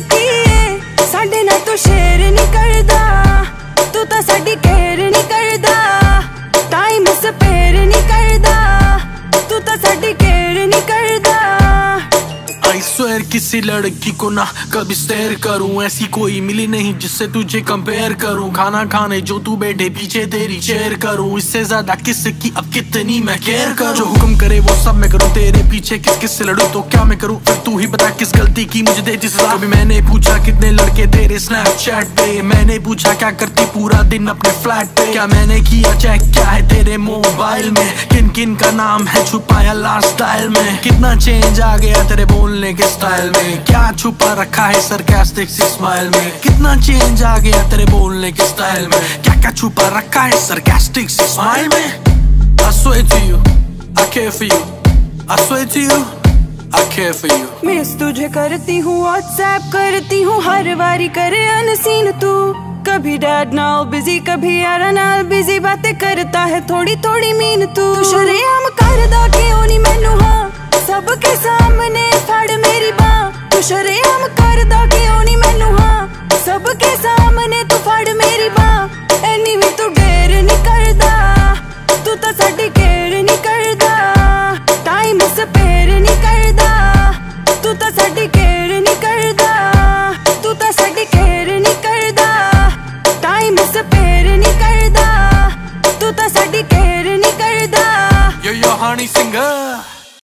की है साडे ना तो शेर नहीं करदा, तू तो साडी केयर नहीं करदा, टाइम स्पेयर नहीं करदा, तू तो साडी केयर नहीं करदा। I swear किसी लड़की को ना कभी स्टेयर करूं, ऐसी कोई मिली नहीं जिससे तुझे कंपेयर करूं। खाना खाने जो तू बैठे पीछे तेरी चेयर करूं, इससे ज्यादा किसकी अब कितनी मैं केयर करूं। जो हुक्म करे वो सब मैं करूं, तेरे पीछे किस किस से लड़ूं तो क्या मैं करूं। फिर तू ही बता किस गलती की मुझे देती सजा। कभी मैंने पूछा कितने लड़के तेरे स्नैपचैट पे, मैंने पूछा क्या करती पूरा दिन अपने फ्लैट पे। क्या मैंने किया चेक क्या है तेरे मोबाइल में, किन किन का नाम है छुपाया लास्ट स्टाइल में। कितना चेंज आ गया तेरे बोलने के स्टाइल में, क्या छुपा रखा है सरकास्टिक सी स्माइल में। कितना चेंज आ गया तेरे बोलने के स्टाइल में, क्या क्या छुपा रखा है सरकास्टिक सी स्माइल में। I swear to you, I care for you. I swear to you, I care for you. Miss तुझे करती हूँ व्हाट्सएप करती हूँ, हर बारी करे अनसीन तू। कभी डैड नाल बिजी कभी यारा नाल बिजी, बातें करता है थोड़ी थोड़ी मीन तू। शरेआम कर